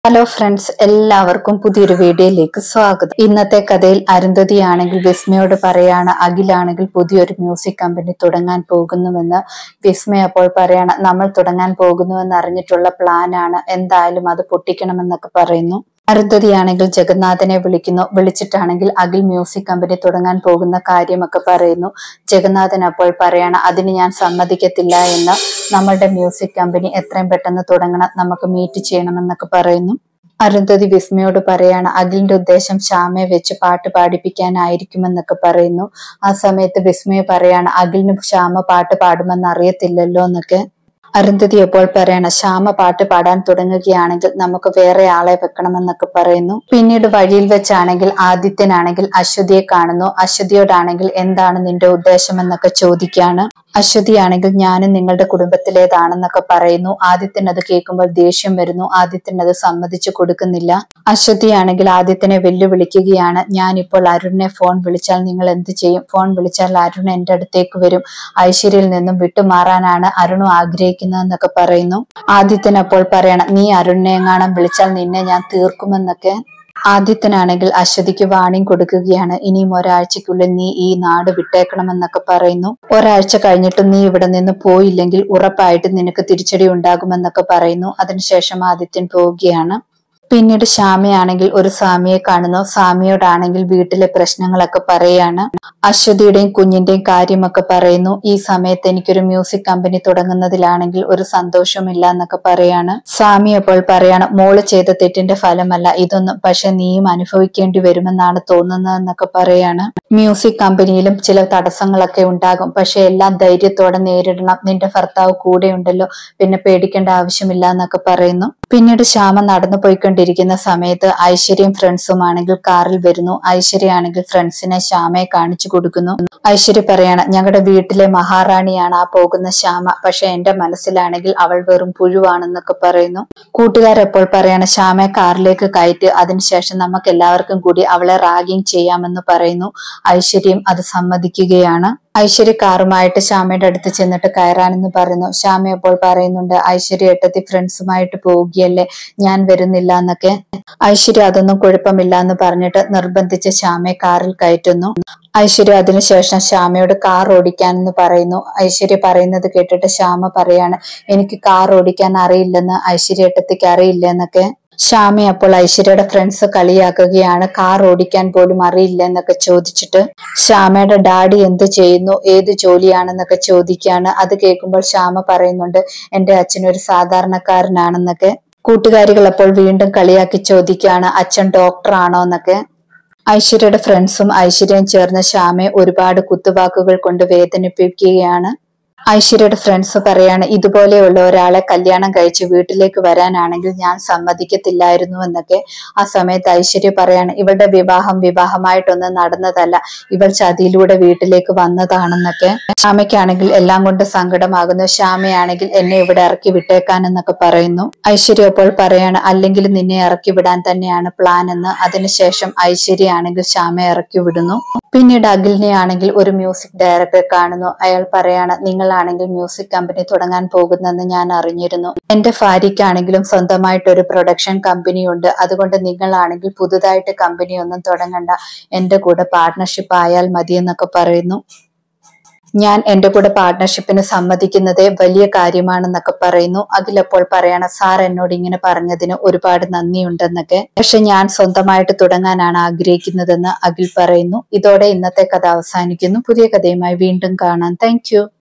Hello friends, എല്ലാവർക്കും പുതിയൊരു വീഡിയോയിലേക്ക് സ്വാഗതം. ഇന്നത്തെ കഥയിൽ അരുന്ധതിയാണെങ്കിൽ വിസ്മയോട് പറയാണ് അഖിലാണെങ്കിൽ പുതിയൊരു മ്യൂസിക് കമ്പനി തുടങ്ങാൻ പോകുന്നുവെന്ന്. വിസ്മയ അപ്പോൾ പറയാണ് നമ്മൾ തുടങ്ങാൻ പോകുന്നുവെന്ന് അറിഞ്ഞിട്ടുള്ള പ്ലാനാണ്, എന്തായാലും അത് പൊട്ടിക്കണമെന്നൊക്കെ പറയുന്നു. അരുന്ധതിയാണെങ്കിൽ ജഗന്നാഥനെ വിളിച്ചിട്ടാണെങ്കിൽ അഖിൽ മ്യൂസിക് കമ്പനി തുടങ്ങാൻ പോകുന്ന കാര്യമൊക്കെ പറയുന്നു. ജഗന്നാഥൻ അപ്പോൾ പറയാണ് അതിന് ഞാൻ സമ്മതിക്കത്തില്ല എന്ന്, നമ്മളുടെ മ്യൂസിക് കമ്പനി എത്രയും പെട്ടെന്ന് തുടങ്ങണം, നമുക്ക് മീറ്റ് ചെയ്യണമെന്നൊക്കെ പറയുന്നു. അരുന്ധതി വിസ്മയോട് പറയാണ് അഖിലിന്റെ ഉദ്ദേശം ശ്യാമയെ വെച്ച് പാട്ട് പാടിപ്പിക്കാനായിരിക്കുമെന്നൊക്കെ പറയുന്നു. ആ സമയത്ത് വിസ്മയ പറയാണ് അഖിലിന് ശ്യാമ പാട്ട് പാടുമെന്ന് അറിയത്തില്ലല്ലോ എന്നൊക്കെ. അരുന്ധതി അപ്പോൾ പറയണ ശ്യാമ പാട്ട് പാടാൻ തുടങ്ങുകയാണെങ്കിൽ നമുക്ക് വേറെ ആളെ വെക്കണമെന്നൊക്കെ പറയുന്നു. പിന്നീട് വഴിയിൽ വെച്ചാണെങ്കിൽ ആദിത്യനാണെങ്കിൽ അശ്വതിയെ കാണുന്നു. അശ്വതിയോടാണെങ്കിൽ എന്താണ് നിന്റെ ഉദ്ദേശം എന്നൊക്കെ ചോദിക്കാണ്. അശ്വതിയാണെങ്കിൽ ഞാനും നിങ്ങളുടെ കുടുംബത്തിലേതാണെന്നൊക്കെ പറയുന്നു. ആദിത്യൻ അത് കേൾക്കുമ്പോൾ ദേഷ്യം വരുന്നു. ആദിത്യൻ അത് സമ്മതിച്ചു കൊടുക്കുന്നില്ല. അശ്വതിയാണെങ്കിൽ ആദിത്യനെ വെല്ലുവിളിക്കുകയാണ്. ഞാനിപ്പോൾ അരുണിനെ ഫോൺ വിളിച്ചാൽ നിങ്ങൾ എന്ത് ചെയ്യും? ഫോൺ വിളിച്ചാൽ അരുൺ എന്റെ അടുത്തേക്ക് വരും. ഐശ്വര്യയിൽ നിന്നും വിട്ടുമാറാനാണ് അരുണും ആഗ്രഹിക്കുന്നതെന്നൊക്കെ പറയുന്നു. ആദിത്യൻ അപ്പോൾ പറയണം നീ അരുണിനെ എങ്ങാനും വിളിച്ചാൽ നിന്നെ ഞാൻ തീർക്കുമെന്നൊക്കെ. ആദിത്യനാണെങ്കിൽ അശ്വതിക്ക് വാണിംഗ് കൊടുക്കുകയാണ്. ഇനിയും ഒരാഴ്ചക്കുള്ളിൽ നീ ഈ നാട് വിട്ടേക്കണമെന്നൊക്കെ പറയുന്നു. ഒരാഴ്ച കഴിഞ്ഞിട്ട് നീ ഇവിടെ നിന്ന് പോയില്ലെങ്കിൽ ഉറപ്പായിട്ടും നിനക്ക് തിരിച്ചടി ഉണ്ടാകുമെന്നൊക്കെ പറയുന്നു. അതിനുശേഷം ആദിത്യൻ പോവുകയാണ്. പിന്നീട് ശ്യാമയാണെങ്കിൽ ഒരു സ്വാമിയെ കാണുന്നു. സ്വാമിയോടാണെങ്കിൽ വീട്ടിലെ പ്രശ്നങ്ങളൊക്കെ പറയാണ്. അശ്വതിയുടെയും കുഞ്ഞിന്റെയും കാര്യമൊക്കെ പറയുന്നു. ഈ സമയത്ത് എനിക്കൊരു മ്യൂസിക് കമ്പനി തുടങ്ങുന്നതിലാണെങ്കിൽ ഒരു സന്തോഷമില്ല എന്നൊക്കെ പറയാണ്. സ്വാമി അപ്പോൾ പറയാണ് മോള് ചെയ്ത തെറ്റിന്റെ ഫലമല്ല ഇതൊന്നും, പക്ഷെ നീയും അനുഭവിക്കേണ്ടി വരുമെന്നാണ് തോന്നുന്നതെന്നൊക്കെ പറയാണ്. മ്യൂസിക് കമ്പനിയിലും ചില തടസ്സങ്ങളൊക്കെ ഉണ്ടാകും, പക്ഷെ എല്ലാം ധൈര്യത്തോടെ നേരിടണം. നിന്റെ ഭർത്താവ് കൂടെയുണ്ടല്ലോ, പിന്നെ പേടിക്കേണ്ട ആവശ്യമില്ല എന്നൊക്കെ പറയുന്നു. പിന്നീട് ശ്യാമ നടന്നു പോയിക്കൊണ്ടിരിക്കുന്ന സമയത്ത് ഐശ്വര്യയും ഫ്രണ്ട്സും ആണെങ്കിൽ കാറിൽ വരുന്നു. ഐശ്വര്യ ആണെങ്കിൽ ഫ്രണ്ട്സിനെ ശ്യാമയെ കാണിച്ചു കൊടുക്കുന്നു. ഐശ്വര്യ പറയാണ് ഞങ്ങളുടെ വീട്ടിലെ മഹാറാണിയാണ് ആ പോകുന്ന ശ്യാമ, പക്ഷെ എന്റെ മനസ്സിലാണെങ്കിൽ അവൾ വെറും പുഴുവാണെന്നൊക്കെ പറയുന്നു. കൂട്ടുകാരെപ്പോൾ പറയാണ് ശ്യാമയെ കാറിലേക്ക് കയറ്റി, അതിനുശേഷം നമുക്ക് എല്ലാവർക്കും കൂടി അവളെ റാഗിങ് ചെയ്യാമെന്ന് പറയുന്നു. ഐശ്വര്യം അത് സമ്മതിക്കുകയാണ്. ഐശ്വര്യ കാറുമായിട്ട് ശ്യാമയുടെ അടുത്ത് ചെന്നിട്ട് കയറാനെന്ന് പറയുന്നു. ശ്യാമ അപ്പോൾ പറയുന്നുണ്ട് ഐശ്വര്യ ഏട്ടത്തി ഫ്രണ്ട്സുമായിട്ട് പോവുകയല്ലേ, ഞാൻ വരുന്നില്ല എന്നൊക്കെ. ഐശ്വര്യ അതൊന്നും കുഴപ്പമില്ല എന്ന് പറഞ്ഞിട്ട് നിർബന്ധിച്ച് ശ്യാമയെ കാറിൽ കയറ്റുന്നു. ഐശ്വര്യ അതിനുശേഷം ശ്യാമയോട് കാർ ഓടിക്കാനെന്ന് പറയുന്നു. ഐശ്വര്യ പറയുന്നത് കേട്ടിട്ട് ശ്യാമ പറയാണ് എനിക്ക് കാർ ഓടിക്കാൻ അറിയില്ലെന്ന്, ഐശ്വര്യ ഏട്ടത്തിക്ക് അറിയില്ല എന്നൊക്കെ. ശ്യാമ അപ്പോൾ ഐശ്വര്യയുടെ ഫ്രണ്ട്സ് കളിയാക്കുകയാണ്. കാർ ഓടിക്കാൻ പോലും അറിയില്ല എന്നൊക്കെ ചോദിച്ചിട്ട്. ശ്യാമയുടെ ഡാഡി എന്ത് ചെയ്യുന്നു, ഏത് ജോലിയാണെന്നൊക്കെ ചോദിക്കുകയാണ്. അത് കേൾക്കുമ്പോൾ ശ്യാമ പറയുന്നുണ്ട് എന്റെ അച്ഛൻ ഒരു സാധാരണക്കാരനാണെന്നൊക്കെ. കൂട്ടുകാരികൾ അപ്പോൾ വീണ്ടും കളിയാക്കി ചോദിക്കുകയാണ് അച്ഛൻ ഡോക്ടർ ആണോ എന്നൊക്കെ. ഐശ്വര്യയുടെ ഫ്രണ്ട്സും ഐശ്വര്യയും ചേർന്ന് ശ്യാമയെ ഒരുപാട് കുത്തുവാക്കുകൾ കൊണ്ട് വേദനിപ്പിക്കുകയാണ്. ഐശ്വര്യയുടെ ഫ്രണ്ട്സ് പറയാണ് ഇതുപോലെയുള്ള ഒരാളെ കല്യാണം കഴിച്ച് വീട്ടിലേക്ക് വരാനാണെങ്കിൽ ഞാൻ സമ്മതിക്കത്തില്ലായിരുന്നു എന്നൊക്കെ. ആ സമയത്ത് ഐശ്വര്യ പറയാണ് ഇവളുടെ വിവാഹമായിട്ടൊന്നും നടന്നതല്ല, ഇവൾ ചതിയിലൂടെ വീട്ടിലേക്ക് വന്നതാണെന്നൊക്കെ. ശ്യാമയ്ക്കാണെങ്കിൽ എല്ലാം കൊണ്ട് സങ്കടമാകുന്നു. ശ്യാമയാണെങ്കിൽ എന്നെ ഇവിടെ ഇറക്കി വിട്ടേക്കാനെന്നൊക്കെ പറയുന്നു. ഐശ്വര്യ അപ്പോൾ പറയാണ് അല്ലെങ്കിൽ നിന്നെ ഇറക്കി വിടാൻ തന്നെയാണ് പ്ലാൻ എന്ന്. അതിനുശേഷം ഐശ്വര്യ ആണെങ്കിൽ ശ്യാമയെ ഇറക്കി വിടുന്നു. പിന്നീട് അഖിലിനെ ആണെങ്കിൽ ഒരു മ്യൂസിക് ഡയറക്ടറെ കാണുന്നു. അയാൾ പറയാണ് നിങ്ങളാണെങ്കിൽ മ്യൂസിക് കമ്പനി തുടങ്ങാൻ പോകുന്നെന്ന് ഞാൻ അറിഞ്ഞിരുന്നു. എന്റെ ഭാര്യയ്ക്കാണെങ്കിലും സ്വന്തമായിട്ടൊരു പ്രൊഡക്ഷൻ കമ്പനി ഉണ്ട്, അതുകൊണ്ട് നിങ്ങളാണെങ്കിൽ പുതുതായിട്ട് കമ്പനി ഒന്നും തുടങ്ങണ്ട, എന്റെ കൂടെ പാർട്ട്ണർഷിപ്പ് ആയാൽ മതി എന്നൊക്കെ പറയുന്നു. ഞാൻ എന്റെ കൂടെ പാർട്ട്ണർഷിപ്പിന് സമ്മതിക്കുന്നതേ വലിയ കാര്യമാണെന്നൊക്കെ പറയുന്നു. അഖിലപ്പോൾ പറയണ സാർ എന്നോട് ഇങ്ങനെ പറഞ്ഞതിന് ഒരുപാട് നന്ദിയുണ്ടെന്നൊക്കെ, പക്ഷെ ഞാൻ സ്വന്തമായിട്ട് തുടങ്ങാനാണ് ആഗ്രഹിക്കുന്നതെന്ന് അഖിൽ പറയുന്നു. ഇതോടെ ഇന്നത്തെ കഥ അവസാനിക്കുന്നു. പുതിയ കഥയുമായി വീണ്ടും കാണാം. താങ്ക്